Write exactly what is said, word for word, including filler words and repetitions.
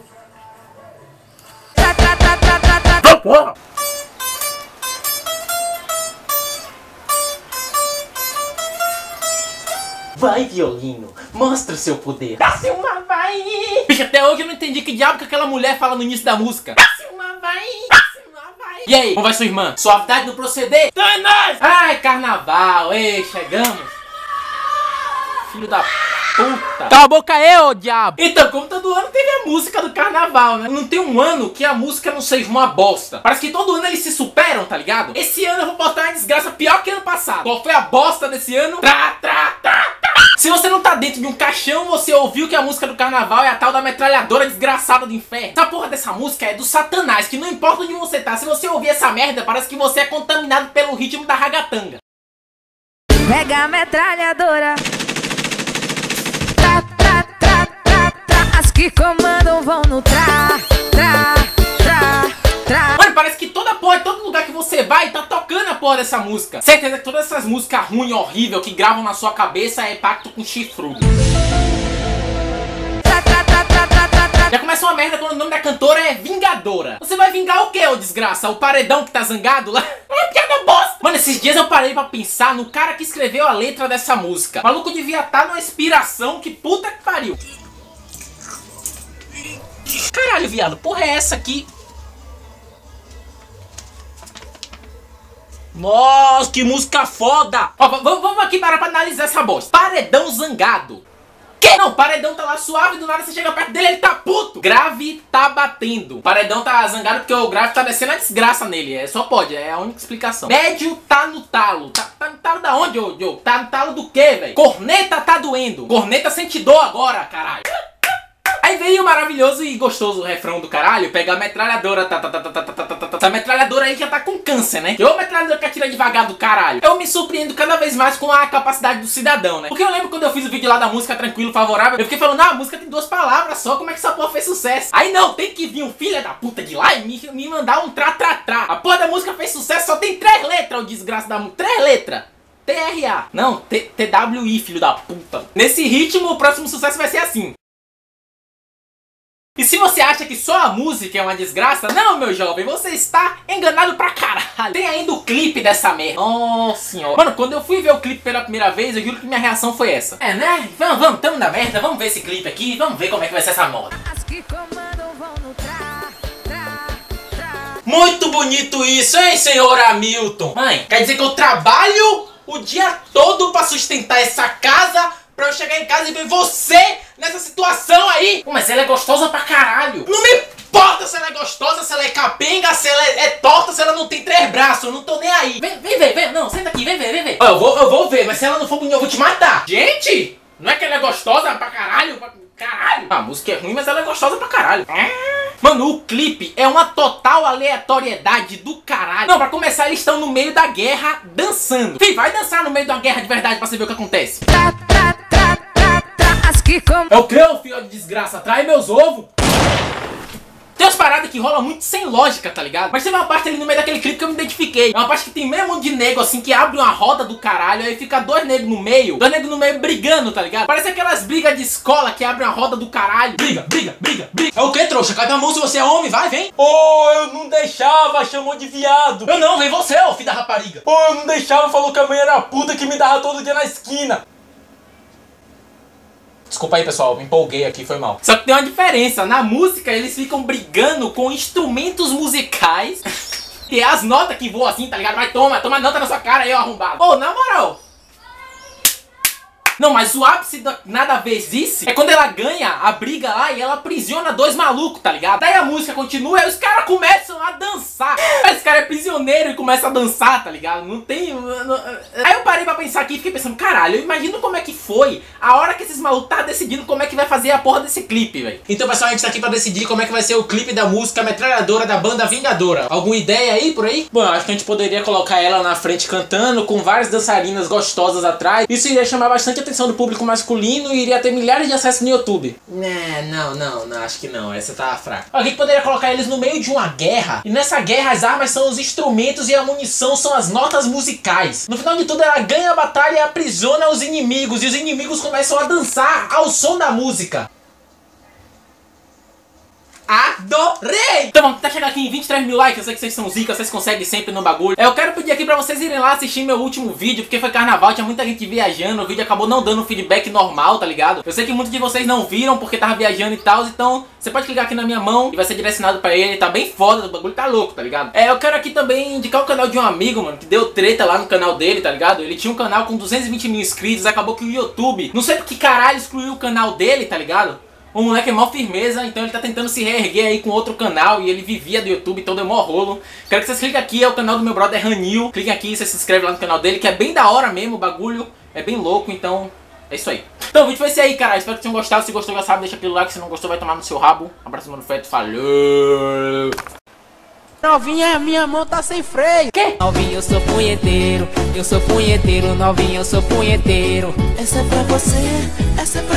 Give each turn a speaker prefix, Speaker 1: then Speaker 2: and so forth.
Speaker 1: Vai, violino, mostra o seu poder. Dá-se uma vai. Bicho, até hoje eu não entendi que diabo que aquela mulher fala no início da música. Dá-se uma vai. Dá-se uma vai. E aí, como vai sua irmã? Suavidade no proceder? Então é nóis. Ai, carnaval, ei, chegamos. Filho da puta. Cala a boca aí, ô diabo. Então, como todo ano teve a música do carnaval, né? Não tem um ano que a música não seja uma bosta. Parece que todo ano eles se superam, tá ligado? Esse ano eu vou botar uma desgraça pior que ano passado. Qual foi a bosta desse ano? Tra, tra, tra. Se você não tá dentro de um caixão, você ouviu que a música do carnaval é a tal da metralhadora desgraçada do inferno. Essa porra dessa música é do Satanás, que não importa onde você tá, se você ouvir essa merda, parece que você é contaminado pelo ritmo da ragatanga.
Speaker 2: Pega a metralhadora. Tra, tra, tra, tra, tra. As que comandam vão no tra, tra, tra, tra.
Speaker 1: Mano, parece que toda porra, todo lugar que você vai, tá tocando a porra dessa música. Certeza que todas essas músicas ruins, horríveis, que gravam na sua cabeça é pacto com chifrudo. Já começa uma merda quando o nome da cantora é Vingadora. Você vai vingar o que, ô desgraça? O paredão que tá zangado lá? É piada bosta! Mano, esses dias eu parei pra pensar no cara que escreveu a letra dessa música. O maluco devia estar numa inspiração, que puta que pariu. Caralho, viado, porra é essa aqui? Nossa, que música foda! Ó, vamos aqui para pra analisar essa bosta. Paredão zangado. Que? Não, o paredão tá lá suave, do nada você chega perto dele, ele tá puto. Grave tá batendo. O paredão tá zangado porque o grave tá descendo a desgraça nele. É, só pode, é a única explicação. Médio tá no talo. Tá, tá no talo da onde, ô Diogo? Tá no talo do quê, velho? Corneta tá doendo. Corneta sente dor agora, caralho. Aí veio o maravilhoso e gostoso refrão do caralho, pega a metralhadora, tá, tá, tá, tá, tá, tá, tá, tá. Essa metralhadora aí já tá com câncer, né? Que ô metralhadora que atira devagar do caralho. Eu me surpreendo cada vez mais com a capacidade do cidadão, né? Porque eu lembro quando eu fiz o vídeo lá da música Tranquilo, Favorável, eu fiquei falando, ah, a música tem duas palavras só, como é que essa porra fez sucesso? Aí não, tem que vir um filho da puta de lá e me, me mandar um tra-tra-tra. A porra da música fez sucesso, só tem três letras, o desgraça da música. Três letras. T R A. Não, T W I, filho da puta. Nesse ritmo, o próximo sucesso vai ser assim. E se você acha que só a música é uma desgraça, não, meu jovem, você está enganado pra caralho. Tem ainda o clipe dessa merda. Nossa senhora. Mano, quando eu fui ver o clipe pela primeira vez, eu juro que minha reação foi essa. É, né? Vamos, vamos, tamo na merda, vamos ver esse clipe aqui, vamos ver como é que vai ser essa moda.
Speaker 2: As que comandam vão no tra, tra, tra.
Speaker 1: Muito bonito isso, hein, senhor Hamilton? Mãe, quer dizer que eu trabalho o dia todo pra sustentar essa casa, pra eu chegar em casa e ver você nessa situação aí? Pô, mas ela é gostosa pra caralho. Não me importa se ela é gostosa, se ela é capenga, se ela é, é torta, se ela não tem três braços. Eu não tô nem aí. Vem, vem ver, vem. Não, senta aqui, vem ver, vem ver. Ó, eu vou, eu vou ver, mas se ela não for bonita, eu vou te matar. Gente, não é que ela é gostosa pra caralho? Pra caralho. A música é ruim, mas ela é gostosa pra caralho. Mano, o clipe é uma total aleatoriedade do caralho. Não, pra começar, eles estão no meio da guerra dançando. Fih, vai dançar no meio da guerra de verdade pra você ver o que acontece.
Speaker 2: Tra, tra, tra, tra, tra. As que comandam.
Speaker 1: É o que, ô filho de desgraça? Trai meus ovos. Tem umas paradas que rolam muito sem lógica, tá ligado? Mas teve uma parte ali no meio daquele clipe que eu me identifiquei. É uma parte que tem meio mundo de nego assim, que abre uma roda do caralho, aí fica dois negros no meio, dois negros no meio brigando, tá ligado? Parece aquelas brigas de escola que abrem uma roda do caralho. Briga, briga, briga, briga. É o que, trouxa? Cai pra mão se você é homem, vai, vem. Pô, oh, eu não deixava, chamou de viado. Eu não, vem você, ô filho da rapariga. Pô, eu não deixava, falou que a mãe era puta que me dava todo dia na esquina. Desculpa aí, pessoal, me empolguei aqui, foi mal. Só que tem uma diferença, na música eles ficam brigando com instrumentos musicais. Que é as notas que voam assim, tá ligado? Vai, toma, toma nota na sua cara aí, ó, arrombado. Ô, na moral. Não, mas o ápice da nada a ver isso é quando ela ganha a briga lá e ela aprisiona dois malucos, tá ligado? Daí a música continua e os caras começam a dançar. Esse cara é prisioneiro e começa a dançar, tá ligado? Não tem... Não... Aí eu parei pra pensar aqui e fiquei pensando, caralho, eu imagino como é que foi a hora que esses malucos tá decidindo como é que vai fazer a porra desse clipe, velho. Então, pessoal, a gente tá aqui pra decidir como é que vai ser o clipe da música Metralhadora da banda Vingadora. Alguma ideia aí, por aí? Bom, eu acho que a gente poderia colocar ela na frente cantando, com várias dançarinas gostosas atrás. Isso iria chamar bastante atenção do público masculino e iria ter milhares de acessos no YouTube. Né, não, não, não, acho que não, essa tá fraca. Alguém poderia colocar eles no meio de uma guerra, e nessa guerra as armas são os instrumentos e a munição são as notas musicais. No final de tudo ela ganha a batalha e aprisiona os inimigos, e os inimigos começam a dançar ao som da música. Adorei! Então vamos tá chegando aqui em vinte e três mil likes. Eu sei que vocês são zica, vocês conseguem sempre no bagulho. Eu quero pedir aqui pra vocês irem lá assistir meu último vídeo, porque foi carnaval, tinha muita gente viajando. O vídeo acabou não dando um feedback normal, tá ligado? Eu sei que muitos de vocês não viram porque tava viajando e tal. Então você pode clicar aqui na minha mão e vai ser direcionado pra ele. Tá bem foda, o bagulho tá louco, tá ligado? É, eu quero aqui também indicar o canal de um amigo, mano, que deu treta lá no canal dele, tá ligado? Ele tinha um canal com duzentos e vinte mil inscritos. Acabou que o YouTube, não sei por que caralho, excluiu o canal dele, tá ligado? O moleque é mó firmeza, então ele tá tentando se reerguer aí com outro canal. E ele vivia do YouTube, então deu mó rolo. Quero que vocês cliquem aqui, é o canal do meu brother Ranil. Cliquem aqui, você se inscreve lá no canal dele, que é bem da hora mesmo, o bagulho é bem louco, então é isso aí. Então o vídeo foi esse aí, cara. Espero que tenham gostado. Se gostou, já sabe, deixa aquele like. Se não gostou, vai tomar no seu rabo. Um abraço, mano, feto, falou!
Speaker 3: Novinha, minha mão tá sem freio.
Speaker 1: Que?
Speaker 3: Novinho, eu sou punheteiro, eu sou punheteiro. Novinho, eu sou punheteiro. Essa é pra você, essa é pra